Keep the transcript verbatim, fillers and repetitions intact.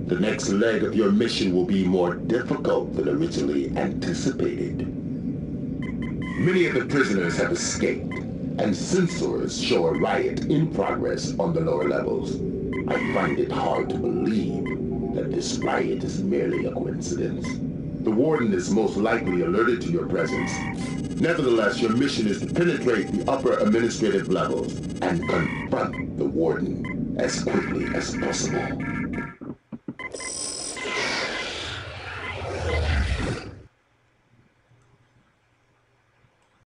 The next leg of your mission will be more difficult than originally anticipated. Many of the prisoners have escaped, and sensors show a riot in progress on the lower levels. I find it hard to believe that this riot is merely a coincidence. The Warden is most likely alerted to your presence. Nevertheless, your mission is to penetrate the upper administrative levels and confront the Warden as quickly as possible.